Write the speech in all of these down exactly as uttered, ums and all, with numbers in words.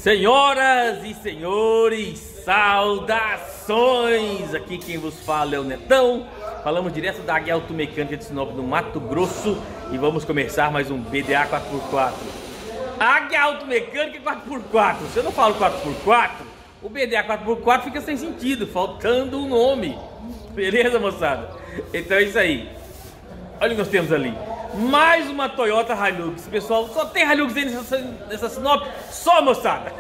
Senhoras e senhores, saudações! Aqui quem vos fala é o Netão. Falamos direto da Águia Automecânica de Sinop, no Mato Grosso. E vamos começar mais um B D A quatro por quatro. Águia Automecânica quatro por quatro. Se eu não falo quatro por quatro, o B D A quatro por quatro fica sem sentido, faltando um nome. Beleza, moçada? Então é isso aí. Olha o que nós temos ali. Mais uma Toyota Hilux. Pessoal, só tem Hilux aí nessa, nessa Sinop. Só, moçada.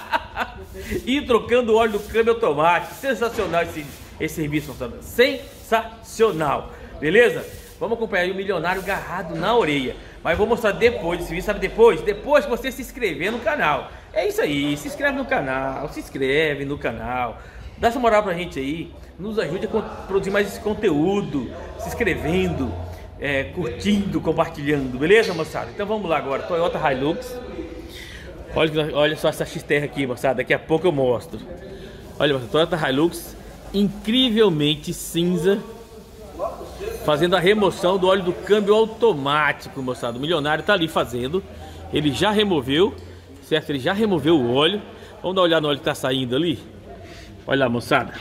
E trocando o óleo do câmbio automático. Sensacional esse, esse serviço, moçada. Sensacional. Beleza? Vamos acompanhar aí o milionário agarrado na orelha. Mas vou mostrar depois desse vídeo. Sabe depois? Depois que você se inscrever no canal. É isso aí. Se inscreve no canal. Se inscreve no canal. Dá essa moral pra gente aí. Nos ajude a produzir mais esse conteúdo. Se inscrevendo. É, curtindo, compartilhando, beleza, moçada? Então vamos lá agora, Toyota Hilux. Olha, olha só essa X-Terra aqui, moçada, daqui a pouco eu mostro. Olha, moçada, Toyota Hilux, incrivelmente cinza, fazendo a remoção do óleo do câmbio automático, moçada. O milionário tá ali fazendo, ele já removeu, certo? Ele já removeu o óleo. Vamos dar uma olhada no óleo que tá saindo ali. Olha lá, moçada,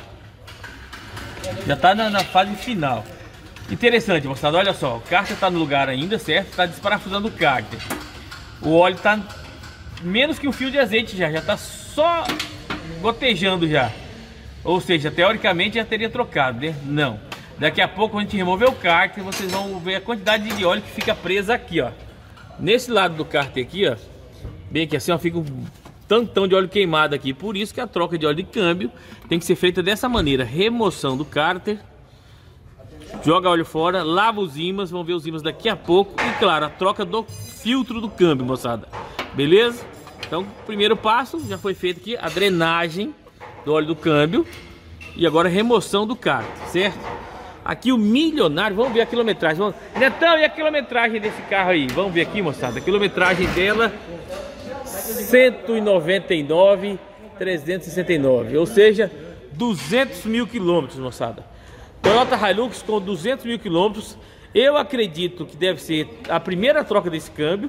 já tá na, na fase final. Interessante, moçada, olha só, o cárter tá no lugar ainda, certo? Tá desparafusando o cárter. O óleo tá menos que um fio de azeite já, já tá só gotejando já. Ou seja, teoricamente já teria trocado, né? Não. Daqui a pouco, quando a gente remover o cárter, vocês vão ver a quantidade de óleo que fica presa aqui, ó. Nesse lado do cárter aqui, ó, bem aqui assim, ó, fica um tantão de óleo queimado aqui. Por isso que a troca de óleo de câmbio tem que ser feita dessa maneira. Remoção do cárter. Joga óleo fora, lava os ímãs, vamos ver os ímãs daqui a pouco. E claro, a troca do filtro do câmbio, moçada. Beleza? Então, o primeiro passo já foi feito aqui, a drenagem do óleo do câmbio. E agora a remoção do cárter, certo? Aqui o milionário, vamos ver a quilometragem. Vamos... Netão, e a quilometragem desse carro aí? Vamos ver aqui, moçada. A quilometragem dela, cento e noventa e nove mil trezentos e sessenta e nove. Ou seja, duzentos mil quilômetros, moçada. Toyota Hilux com duzentos mil quilômetros. Eu acredito que deve ser a primeira troca desse câmbio.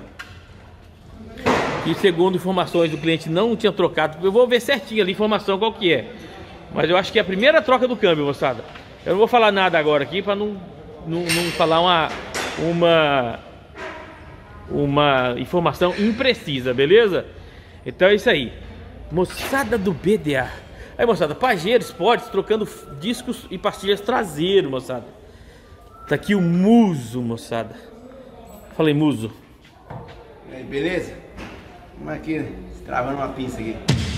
E segundo informações do cliente, não tinha trocado. Eu vou ver certinho ali a informação qual que é. Mas eu acho que é a primeira troca do câmbio, moçada. Eu não vou falar nada agora aqui para não, não, não falar uma, uma, uma informação imprecisa, beleza? Então é isso aí. Moçada do B D A. Aí, moçada, Pajero Sports trocando discos e pastilhas traseiro, moçada. Tá aqui o Muso, moçada. Falei, Muso. E aí, beleza? Vamos aqui, travando uma pinça aqui.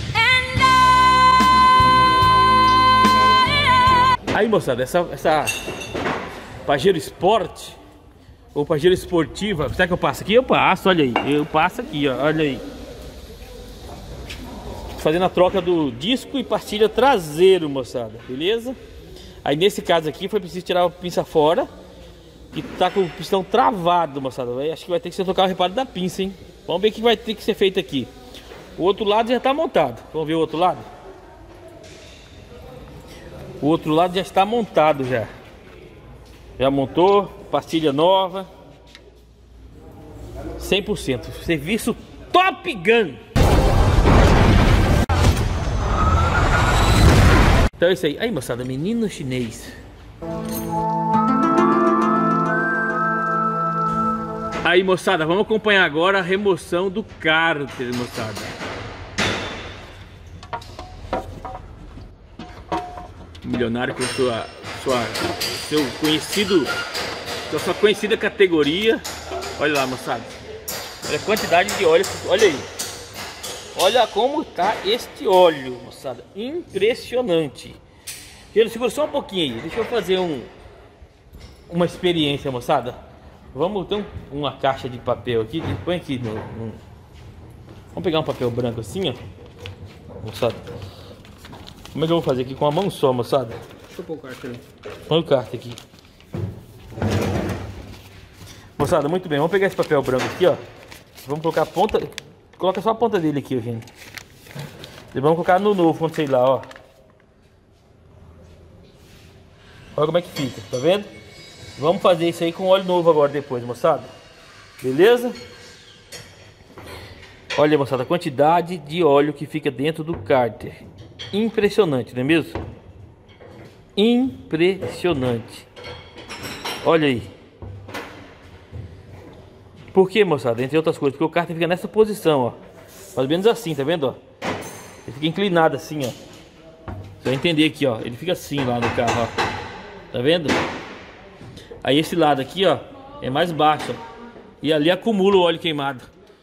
Aí, moçada, essa, essa Pajero Sport ou Pajero Esportiva, será que eu passo aqui? Eu passo, olha aí. Eu passo aqui, ó, olha aí. Fazendo a troca do disco e pastilha traseiro, moçada, beleza? Aí nesse caso aqui foi preciso tirar a pinça fora. E tá com o pistão travado, moçada. Acho que vai ter que ser trocar o reparo da pinça, hein? Vamos ver o que vai ter que ser feito aqui. O outro lado já tá montado. Vamos ver o outro lado? O outro lado já está montado já. Já montou, pastilha nova, cem por cento. Serviço Top Gun. Então é isso aí. Aí, moçada, menino chinês. Aí, moçada, vamos acompanhar agora a remoção do cárter, moçada. Milionário com sua, sua, seu conhecido, sua conhecida categoria. Olha lá, moçada. Olha a quantidade de óleo. Olha aí. Olha como tá este óleo, moçada. Impressionante. Ele segura só um pouquinho aí. Deixa eu fazer um uma experiência, moçada. Vamos ter um, uma caixa de papel aqui. Põe aqui no, no... Vamos pegar um papel branco assim, ó. Moçada. Como é que eu vou fazer aqui com a mão só, moçada? Deixa eu pôr o cárter ali. Põe o cárter aqui. Moçada, muito bem. Vamos pegar esse papel branco aqui, ó. Vamos colocar a ponta. Coloca só a ponta dele aqui, gente. E vamos colocar no novo, quando sei lá, ó. Olha como é que fica, tá vendo? Vamos fazer isso aí com óleo novo agora depois, moçada. Beleza? Olha, moçada, a quantidade de óleo que fica dentro do cárter. Impressionante, não é mesmo? Impressionante. Olha aí. Por que, moçada? Entre outras coisas, porque o cárter fica nessa posição, ó. Mais ou menos assim, tá vendo, ó? Ele fica inclinado assim, ó. Você vai entender aqui, ó. Ele fica assim lá no carro, ó. Tá vendo? Aí esse lado aqui, ó, é mais baixo, ó. E ali acumula o óleo queimado.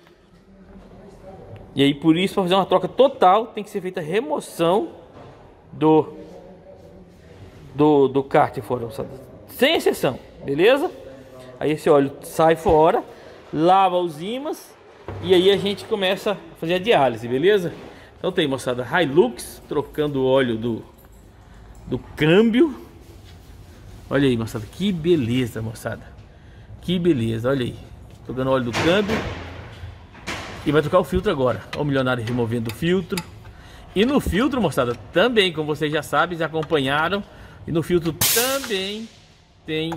E aí, por isso, para fazer uma troca total, tem que ser feita a remoção do do, do cárter fora, sem exceção, beleza? Aí esse óleo sai fora, lava os ímãs e aí a gente começa a fazer a diálise, beleza? Então tem, moçada, Hilux trocando o óleo do do câmbio. Olha aí, moçada, que beleza, moçada, que beleza, olha aí, trocando o óleo do câmbio. E vai trocar o filtro agora. Olha o milionário removendo o filtro. E no filtro, moçada, também, como vocês já sabem, já acompanharam. E no filtro também tem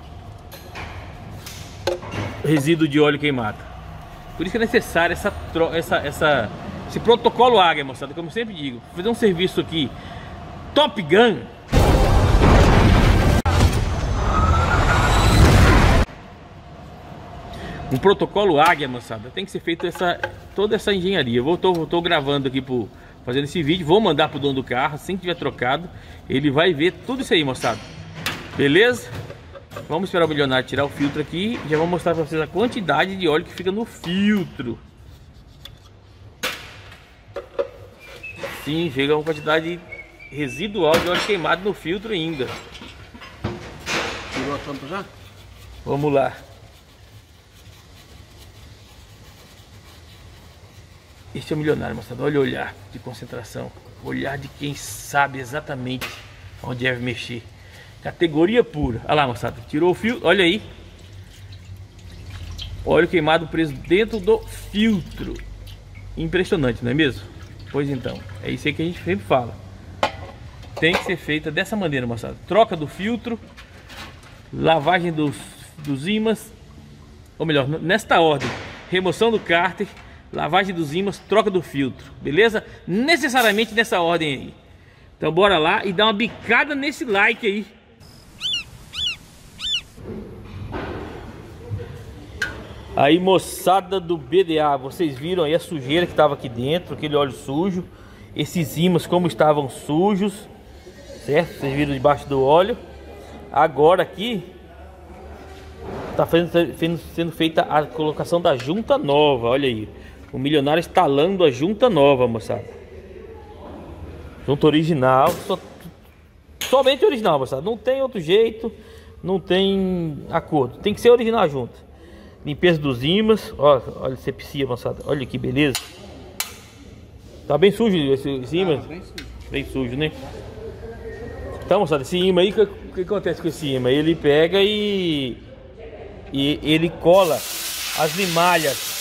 resíduo de óleo queimado. Por isso que é necessário essa, essa, essa, esse protocolo Águia, moçada. Como eu sempre digo, fazer um serviço aqui Top Gun. Um protocolo Águia, moçada, tem que ser feito essa, toda essa engenharia. Eu tô, tô gravando aqui, pro, fazendo esse vídeo. Vou mandar pro dono do carro, assim que tiver trocado. Ele vai ver tudo isso aí, moçada. Beleza? Vamos esperar o milionário tirar o filtro aqui. Já vou mostrar pra vocês a quantidade de óleo que fica no filtro. Sim, chega uma quantidade residual de óleo queimado no filtro ainda. Tirou a tampa já? Vamos lá. Este é o milionário, moçada. Olha o olhar de concentração. O olhar de quem sabe exatamente onde deve mexer. Categoria pura. Olha lá, moçada. Tirou o fio. Olha aí. Óleo queimado preso dentro do filtro. Impressionante, não é mesmo? Pois então. É isso aí que a gente sempre fala. Tem que ser feita dessa maneira, moçada. Troca do filtro. Lavagem dos, dos ímãs. Ou melhor, nesta ordem. Remoção do cárter. Lavagem dos ímãs, troca do filtro, beleza? Necessariamente nessa ordem aí. Então bora lá e dá uma bicada nesse like aí. Aí, moçada do B D A, vocês viram aí a sujeira que estava aqui dentro, aquele óleo sujo. Esses ímãs como estavam sujos, certo? Vocês viram debaixo do óleo. Agora aqui está sendo feita a colocação da junta nova, olha aí. O milionário instalando a junta nova, moçada. Junta original. So, somente original, moçada. Não tem outro jeito. Não tem acordo. Tem que ser original a junta. Limpeza dos ímãs. Ó, olha a sepsia, moçada. Olha que beleza. Tá bem sujo esse, esse ímã. Ah, bem sujo. Bem sujo, né? Então, moçada, esse ímã aí, o que, que acontece com esse ímã? Ele pega e... E ele cola as limalhas.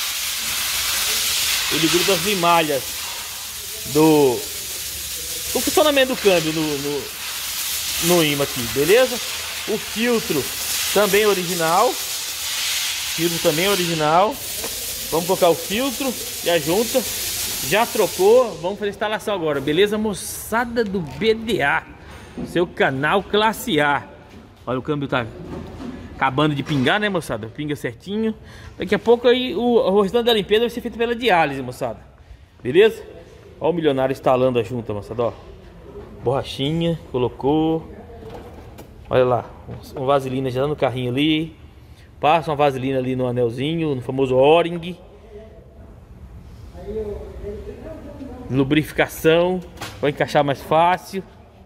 Ele gruda as limalhas do, do funcionamento do câmbio no, no, no ímã aqui, beleza? O filtro também é original. Filtro também é original. Vamos colocar o filtro e a junta. Já trocou. Vamos fazer a instalação agora, beleza? Moçada do B D A, seu canal classe A. Olha, o câmbio tá acabando de pingar, né, moçada? Pinga certinho. Daqui a pouco aí o, o restante da limpeza vai ser feito pela diálise, moçada. Beleza? Olha o milionário instalando a junta, moçada, ó. Borrachinha, colocou. Olha lá, uma vaselina já no carrinho ali. Passa uma vaselina ali no anelzinho, no famoso O-ring. Lubrificação, vai encaixar mais fácil.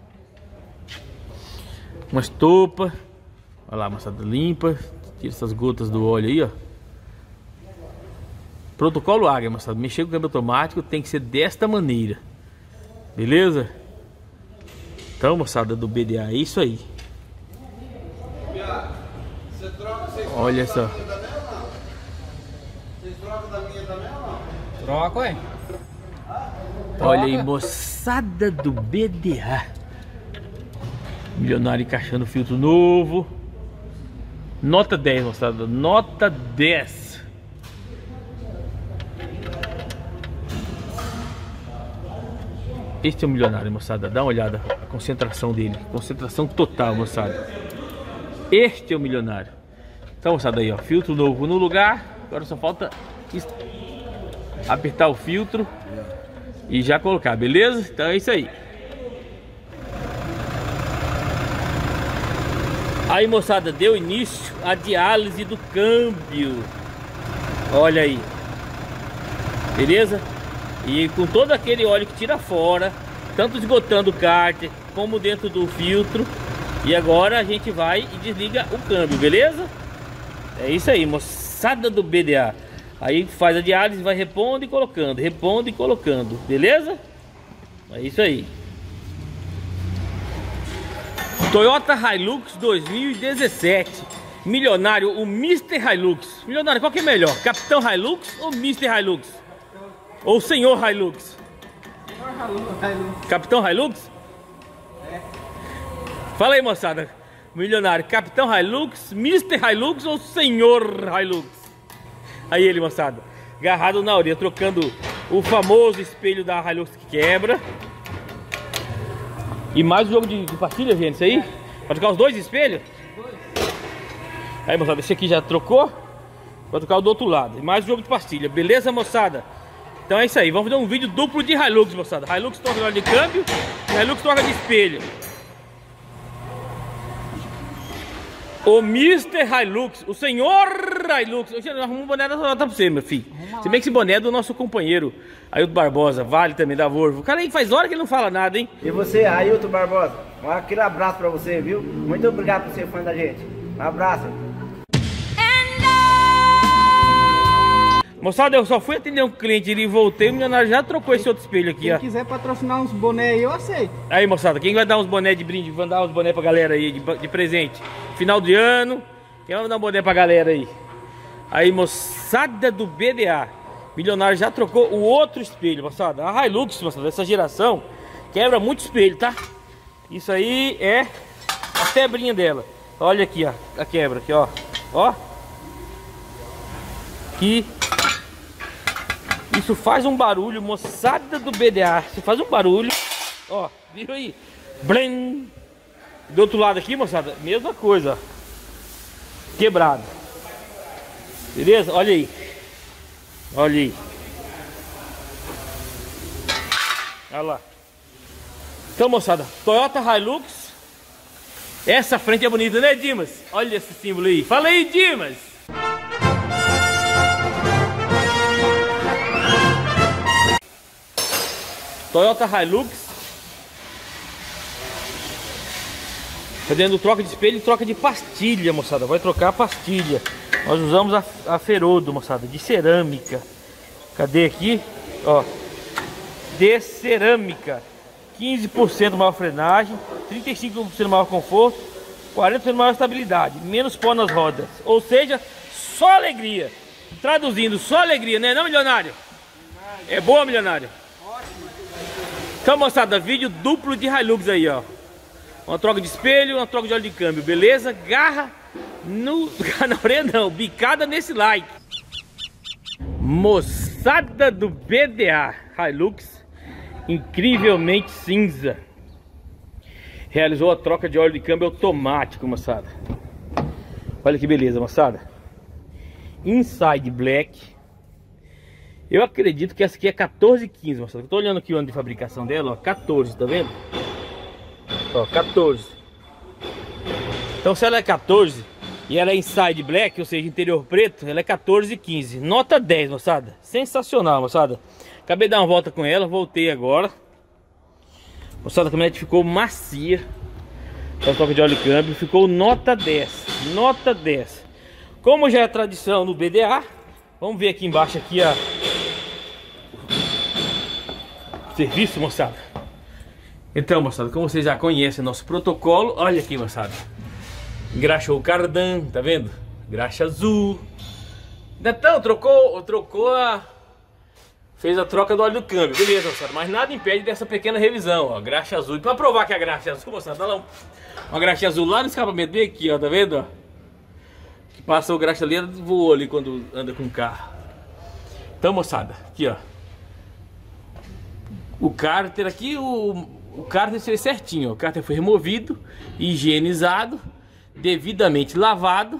Uma estopa. Olha lá, moçada, limpa. Tira essas gotas do óleo aí, ó. Protocolo Águia, moçada. Mexer com o câmbio automático tem que ser desta maneira. Beleza? Então, moçada do B D A, é isso aí. Olha só. Vocês trocam da minha também ou não? Troca, ué. Olha aí, moçada do B D A. Milionário encaixando filtro novo. Nota dez, moçada. Nota dez. Este é o milionário, moçada. Dá uma olhada, a concentração dele. Concentração total, moçada. Este é o milionário. Então, moçada, aí, ó. Filtro novo no lugar. Agora só falta apertar o filtro e já colocar, beleza? Então é isso aí. Aí, moçada, deu início a diálise do câmbio. Olha aí. Beleza? E com todo aquele óleo que tira fora, tanto esgotando o cárter como dentro do filtro. E agora a gente vai e desliga o câmbio, beleza? É isso aí, moçada do B D A. Aí faz a diálise, vai repondo e colocando, repondo e colocando, beleza? É isso aí. Toyota Hilux dois mil e dezessete. Milionário, o mister Hilux. Milionário, qual que é melhor? Capitão Hilux ou mister Hilux? Ou senhor Hilux? Senhor Hilux. Capitão Hilux? É. Fala aí, moçada. Milionário, Capitão Hilux, mister Hilux ou senhor Hilux? Aí ele, moçada, agarrado na orelha, trocando o famoso espelho da Hilux que quebra. E mais um jogo de, de pastilha, gente, isso aí? Vai trocar os dois espelhos? Aí, moçada, esse aqui já trocou. Vai trocar o do outro lado. E mais um jogo de pastilha, beleza, moçada? Então é isso aí, vamos fazer um vídeo duplo de Hilux, moçada. Hilux troca de óleo de câmbio e Hilux troca de espelho. O mister Hilux, o senhor Hilux. Eu já arrumo um boné da Toyota pra você, meu filho. Se bem que esse boné é do nosso companheiro Ailton Barbosa, vale também da Volvo. O cara aí faz hora que ele não fala nada, hein? E você, Ailton Barbosa, um aquele abraço pra você, viu? Muito obrigado por ser fã da gente. Um abraço. Moçada, eu só fui atender um cliente e voltei, o milionário já trocou esse outro espelho aqui, Quem ó. quiser patrocinar uns boné aí, eu aceito. Aí, moçada, quem vai dar uns boné de brinde, vai dar uns boné pra galera aí, de, de presente? Final de ano, quem vai dar um boné pra galera aí? Aí, moçada do B D A, milionário já trocou o outro espelho, moçada. A Hilux, moçada, dessa geração, quebra muito espelho, tá? Isso aí é a quebrinha dela. Olha aqui, ó, a quebra aqui, ó. Ó. Aqui. Isso faz um barulho, moçada do B D A. Isso faz um barulho. Ó, viu aí? Blém. Do outro lado aqui, moçada, mesma coisa, ó. Quebrado. Beleza? Olha aí. Olha aí. Olha lá. Então, moçada, Toyota Hilux. Essa frente é bonita, né, Dimas? Olha esse símbolo aí. Fala aí, Dimas. Toyota Hilux. Fazendo troca de espelho e troca de pastilha, moçada. Vai trocar a pastilha. Nós usamos a, a Ferodo, moçada, de cerâmica. Cadê aqui? Ó, de cerâmica. quinze por cento maior frenagem, trinta e cinco por cento maior conforto, quarenta por cento maior estabilidade, menos pó nas rodas. Ou seja, só alegria. Traduzindo, só alegria, né, não, milionário? É boa, milionário? Então, moçada, vídeo duplo de Hilux aí, ó. Uma troca de espelho, uma troca de óleo de câmbio, beleza? Garra no... na orelha não, bicada nesse like. Moçada do B D A, Hilux, incrivelmente cinza. Realizou a troca de óleo de câmbio automático, moçada. Olha que beleza, moçada. Inside Black. Eu acredito que essa aqui é quatorze quinze, moçada. Eu tô olhando aqui o ano de fabricação dela, ó, quatorze, tá vendo? Ó, quatorze. Então se ela é quatorze e ela é Inside Black, ou seja, interior preto, ela é quatorze quinze. Nota dez, moçada. Sensacional, moçada. Acabei de dar uma volta com ela, voltei agora. Moçada, a caminhonete ficou macia. A troca de óleo e câmbio ficou nota dez. Nota dez. Como já é tradição no B D A, vamos ver aqui embaixo aqui a serviço, moçada. Então, moçada, como vocês já conhecem nosso protocolo, olha aqui, moçada. Engraxou o cardan, tá vendo? Graxa azul. Então, trocou, trocou a... Fez a troca do óleo do câmbio, beleza, moçada. Mas nada impede dessa pequena revisão, ó. Graxa azul. E pra provar que é a graxa azul, moçada, dá lá um... uma graxa azul lá no escapamento, bem aqui, ó, tá vendo, ó? Que passou o graxa ali, ela voou ali quando anda com o carro. Então, moçada, aqui, ó. o cárter aqui, o, o cárter fez certinho, ó. O cárter foi removido, higienizado, devidamente lavado,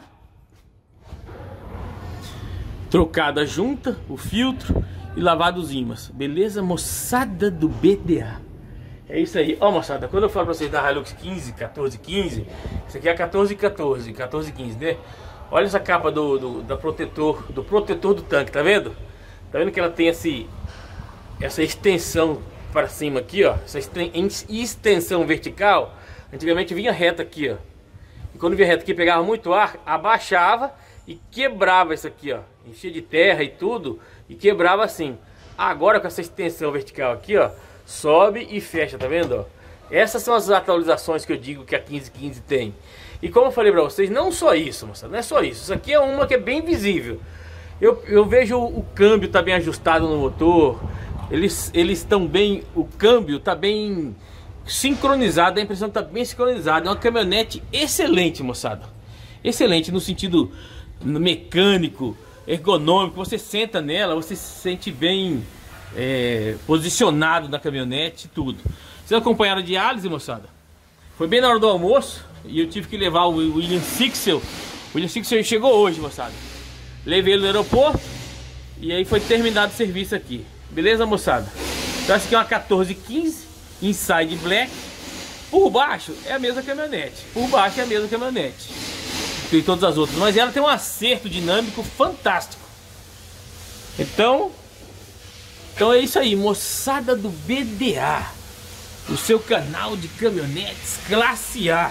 trocada a junta, o filtro e lavado os ímãs. Beleza, moçada do B D A? É isso aí. Ó, moçada, quando eu falo pra vocês da Hilux quinze, quatorze, quinze, isso aqui é quatorze, quatorze, quatorze, quinze, né? Olha essa capa do, do, da protetor, do protetor do tanque, tá vendo? Tá vendo que ela tem esse, essa extensão para cima aqui, ó. Essa extensão vertical. Antigamente vinha reta aqui, ó. E quando vinha reta aqui, pegava muito ar, abaixava e quebrava isso aqui, ó. Enchia de terra e tudo e quebrava assim. Agora com essa extensão vertical aqui, ó, sobe e fecha, tá vendo, ó? Essas são as atualizações que eu digo que a quinze quinze tem. E como eu falei pra vocês, não só isso, moçada, não é só isso. Isso aqui é uma que é bem visível. Eu, eu vejo o, o câmbio tá bem ajustado no motor. Eles eles estão bem, o câmbio tá bem sincronizado, a impressão que tá bem sincronizada. É uma caminhonete excelente, moçada. Excelente no sentido mecânico, ergonômico. Você senta nela, você se sente bem é, posicionado na caminhonete, tudo. Vocês acompanharam a diálise, moçada? Foi bem na hora do almoço e eu tive que levar o William Sixel. O William Sixel chegou hoje, moçada. Levei ele no aeroporto e aí foi terminado o serviço aqui. Beleza, moçada? Então essa aqui é uma quatorze quinze Inside Black. Por baixo é a mesma caminhonete. Por baixo é a mesma caminhonete e todas as outras, mas ela tem um acerto dinâmico fantástico. Então, então é isso aí, moçada do B D A, o seu canal de caminhonetes classe A.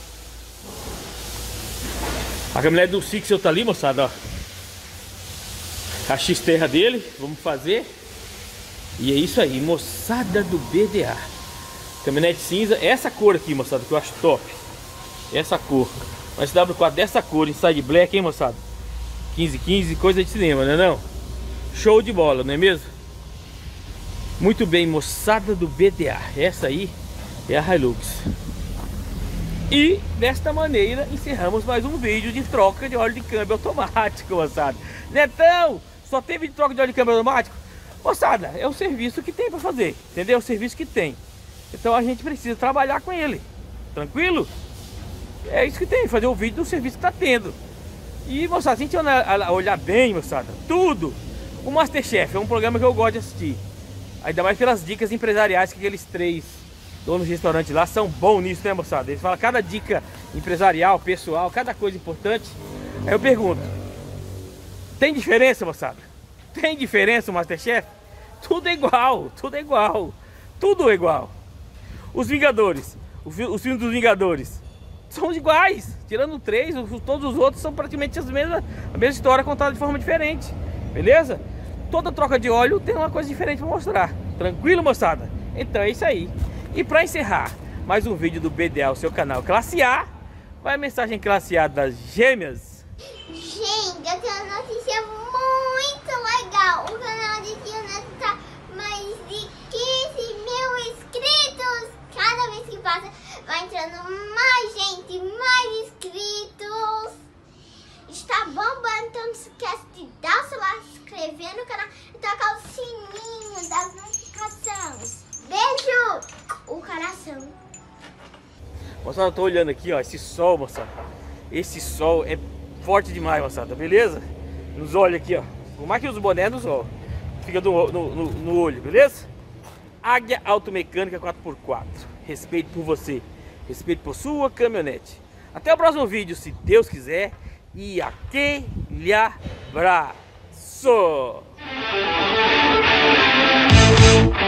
A caminhonete do Sixel tá ali, moçada, ó. A X-Terra dele, vamos fazer. E é isso aí, moçada do B D A. Caminhonete cinza, essa cor aqui, moçada, que eu acho top. Essa cor. Uma S W quatro dessa cor, Inside Black, hein, moçada? quinze quinze, coisa de cinema, né não? Show de bola, não é mesmo? Muito bem, moçada do B D A. Essa aí é a Hilux. E desta maneira encerramos mais um vídeo de troca de óleo de câmbio automático, moçada. Netão, só tem vídeo de troca de óleo de câmbio automático? Moçada, é o serviço que tem para fazer, entendeu? É o serviço que tem. Então a gente precisa trabalhar com ele. Tranquilo? É isso que tem, fazer o vídeo do serviço que tá tendo. E, moçada, se a gente olhar, olhar bem, moçada, tudo. O Masterchef é um programa que eu gosto de assistir. Ainda mais pelas dicas empresariais que aqueles três donos de restaurante lá são bons nisso, né, moçada? Eles falam cada dica empresarial, pessoal, cada coisa importante. Aí eu pergunto, tem diferença, moçada? Tem diferença o Masterchef? Tudo é igual, tudo é igual. Tudo é igual. Os Vingadores, os filmes dos Vingadores são iguais, tirando três, todos os outros são praticamente as mesmas, a mesma história contada de forma diferente, beleza? Toda troca de óleo tem uma coisa diferente para mostrar. Tranquilo, moçada? Então é isso aí. E para encerrar mais um vídeo do B D A, o seu canal Classe A, vai a mensagem Classe A das gêmeas. Gente, eu tenho uma notícia muito legal. O canal de Tia Neto tá mais de quinze mil inscritos. Cada vez que passa vai entrando mais gente, mais inscritos. Está bombando, então não se esquece de dar o seu like, se inscrever no canal e tocar o sininho das notificações. Beijo! O coração. Moçada, eu tô olhando aqui, ó, esse sol, moçada. Esse sol é forte demais, moçada, beleza? Nos olhos aqui, ó. Por mais que os boné no sol, fica no, no, no, no olho, beleza? Águia Automecânica quatro por quatro. Respeito por você, respeito por sua caminhonete. Até o próximo vídeo, se Deus quiser. E aquele abraço!